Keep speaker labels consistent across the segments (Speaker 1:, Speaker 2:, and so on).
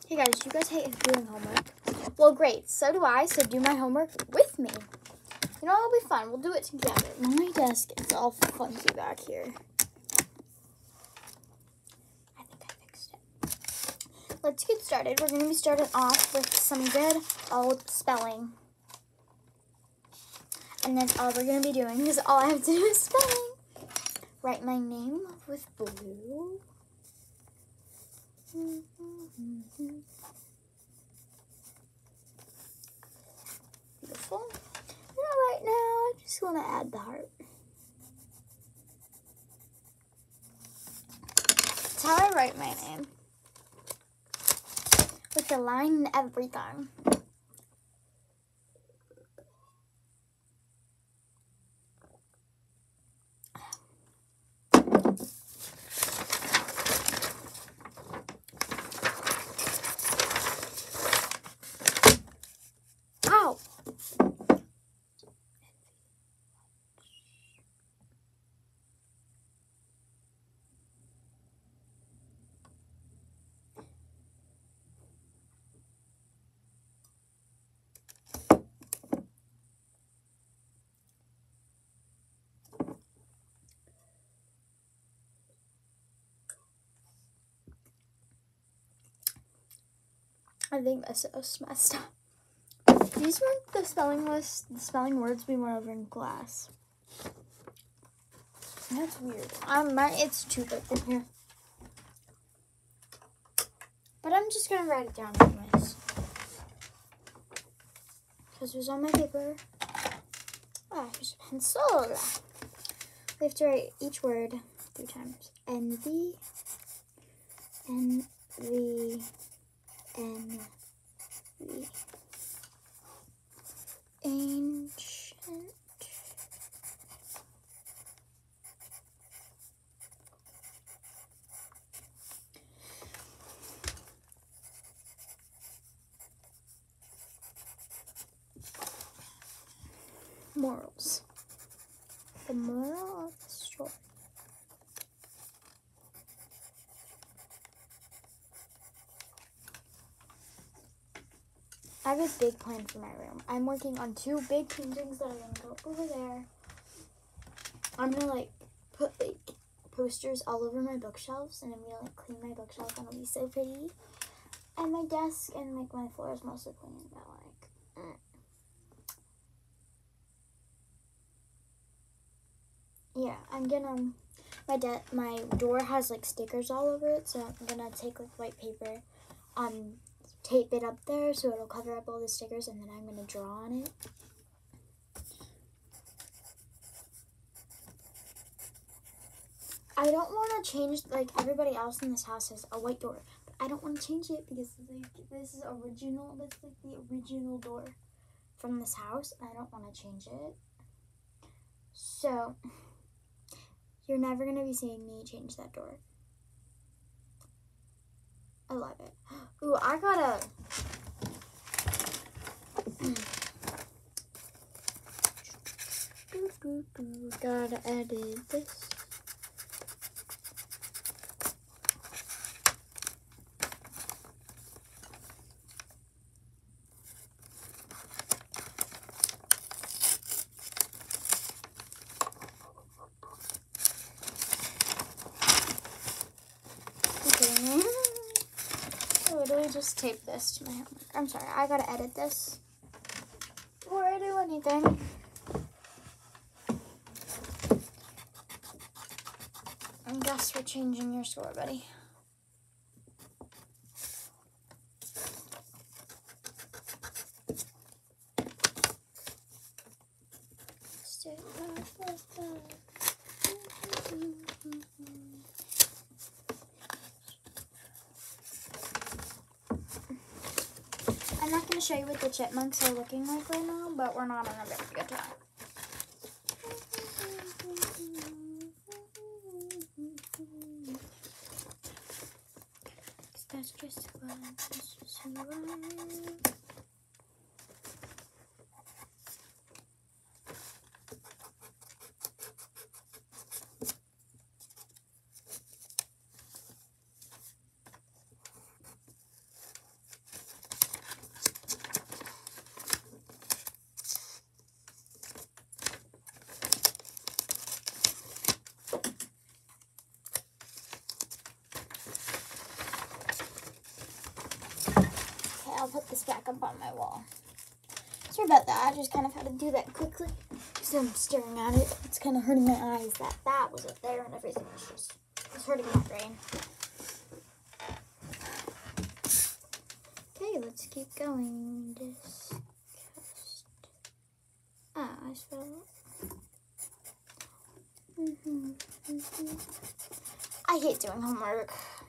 Speaker 1: Hey guys, you guys hate doing homework? Well, great. So do I. So do my homework with me. You know, it'll be fun. We'll do it together. My desk is all funky back here. I think I fixed it. Let's get started. We're going to be starting off with some good old spelling. And then all we're going to be doing is all I have to do is spelling. Write my name with blue. Beautiful. Right now, I just want to add the heart. That's how I write my name. With the line and everything. Ow! I think this is messed up. These weren't the spelling words we went over in class. That's weird. It's too big in here. But I'm just gonna write it down anyways. Because it was on my paper. Ah, here's a pencil. We have to write each word 3 times. Envy, envy, envy. Ancient. Morals. The moral of the story. I have a big plan for my room. I'm working on 2 big paintings that are going to go over there. I'm going to like put like posters all over my bookshelves, and I'm going to like clean my bookshelf, and it'll be so pretty. And my desk and like my floor is mostly clean, but like yeah, I'm gonna my door has like stickers all over it, so I'm gonna take like white paper, tape it up there so it'll cover up all the stickers, and then I'm gonna draw on it. I don't want to change, like everybody else in this house has a white door, but I don't want to change it because like this is original. That's like the original door from this house, and I don't want to change it. So you're never gonna be seeing me change that door. I love it. Ooh, I gotta edit this. I literally just taped this to my homework. I'm sorry, I gotta edit this before I do anything. I guess we're changing your score, buddy. I'm not going to show you what the chipmunks are looking like right now, but we're not in a very good time. That's just who I am. That's just who I am. put this back up on my wall. Sorry about that. I just kind of had to do that quickly. So I'm staring at it. It's kind of hurting my eyes that was up there and everything was just, it's hurting my brain. Okay, let's keep going. Disgust. Ah, I spelled it. I hate doing homework.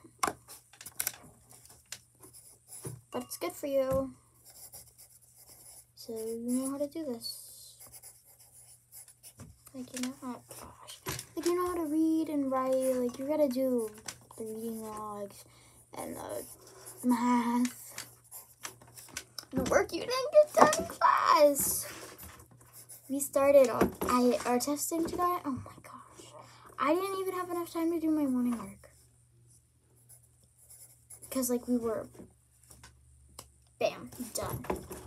Speaker 1: But it's good for you. So you know how to do this. Like, you know, oh gosh. Like, you know how to read and write. Like, you gotta do the reading logs and the math. The work you didn't get done in class. We started our testing today. Oh my gosh. I didn't even have enough time to do my morning work. Because, like, we were, bam, done.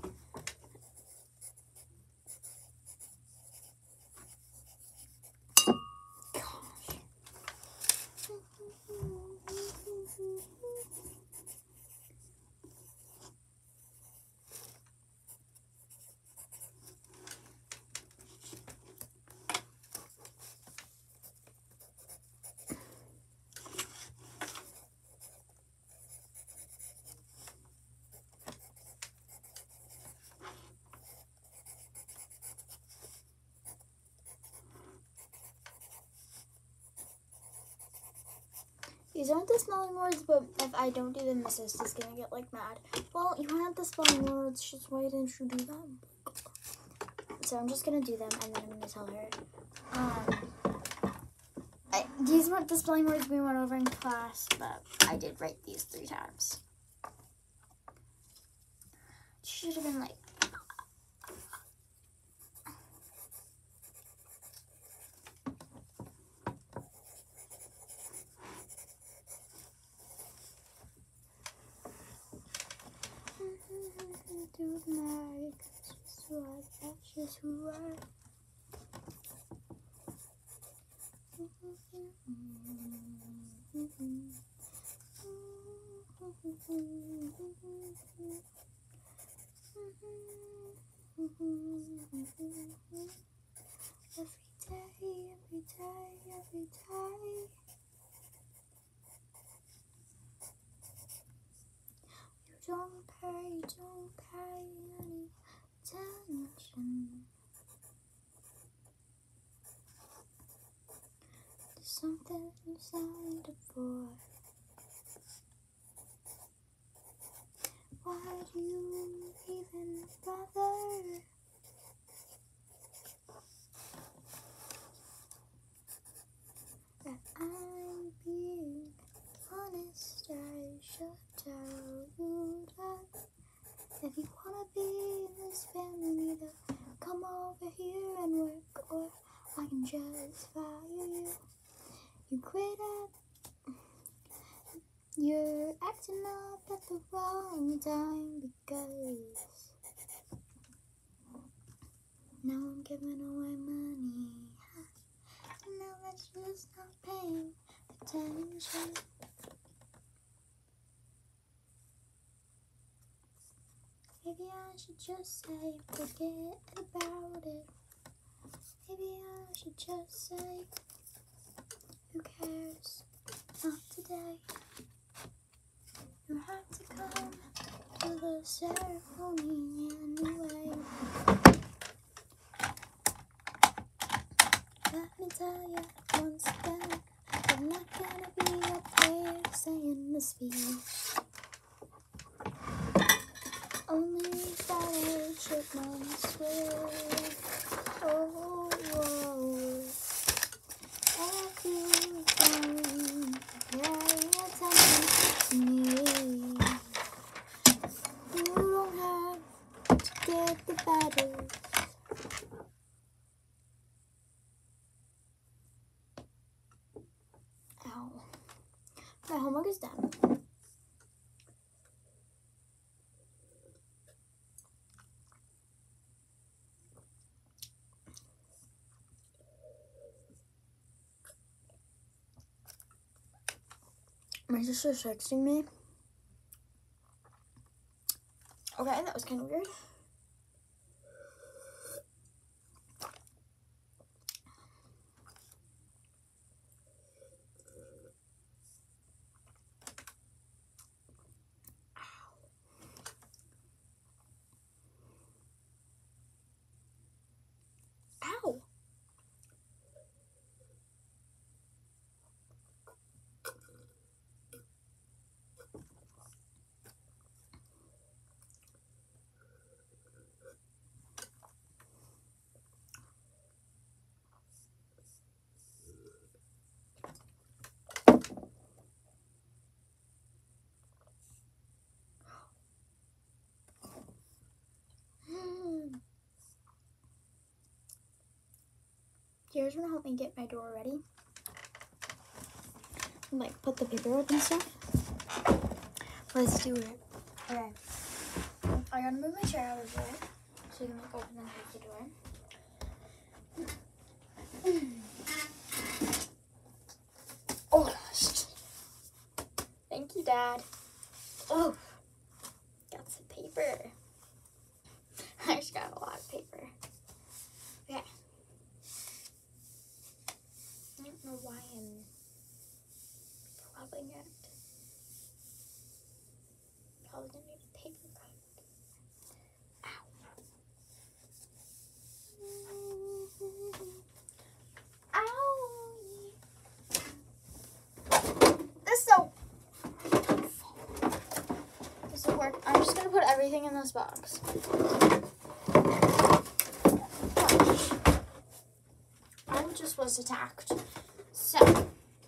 Speaker 1: These aren't the spelling words, but if I don't do them, Mrs. is gonna get, like, mad. Well, you had the spelling words, just why didn't you do them? So I'm just gonna do them, and then I'm gonna tell her. These weren't the spelling words we went over in class, but I did write these 3 times. She should have been like, that's just who I every day. You don't pay any attention to something you signed up for. Why do you even bother? If I'm being honest, I should tell you that if you wanna be in this family, either come over here and work, or I can just fire you. You quit at, you're acting up at the wrong time, because now I'm giving away money. Now that's just not paying attention. Maybe I should just say, forget about it. Maybe I should just say, who cares? Not today. You have to come to the ceremony anyway. Let me tell you once again, I'm not gonna be up there saying the speech. Only fellow chipmunks will. Oh, whoa. Everything, pay attention to me. You don't have to get the battles. Ow. My homework is done. My sister's texting me. Okay, that was kind of weird. Ow. You guys want to help me get my door ready? Like, put the paper up and stuff? Let's do it. Okay. I gotta move my chair out of the way so you can like open and close the door. Oh gosh. Thank you, Dad. Oh, got some paper. I just got a lot of paper. Okay. I don't know why I'm probably gonna need a paper cut. Ow. Ow. This will work. I'm just gonna put everything in this box. I just was attacked. So, why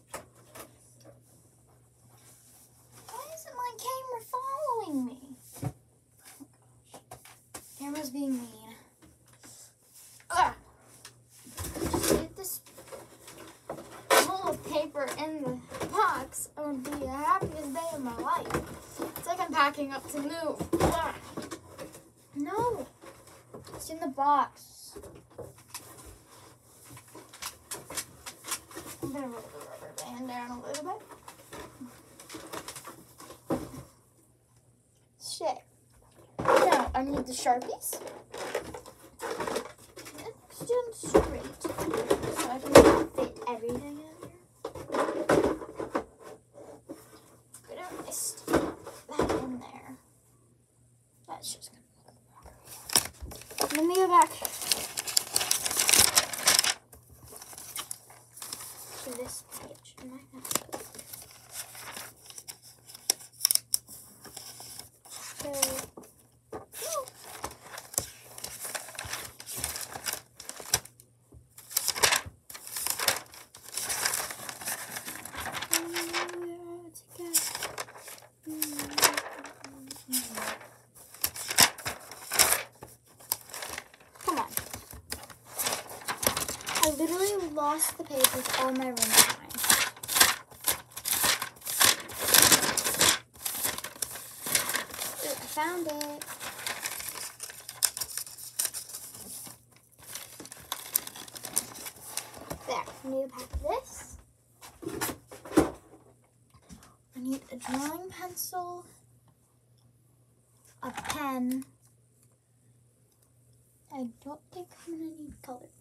Speaker 1: isn't my camera following me? Oh gosh. Camera's being mean. Ugh. Just get this roll of paper in the box. I would be the happiest day of my life. It's like I'm packing up to move. Ugh. No, it's in the box. I'm gonna roll the rubber band down a little bit. Shit. Now, I need the Sharpies. Stand straight so I can fit everything in here. But I stick that in there. That's just gonna look longer. Let me go back to this page in my notebook. So, come on. I literally lost the page with all my room behind. I found it. There, I need to pack this. I need a drawing pencil, a pen. I don't think I'm gonna need color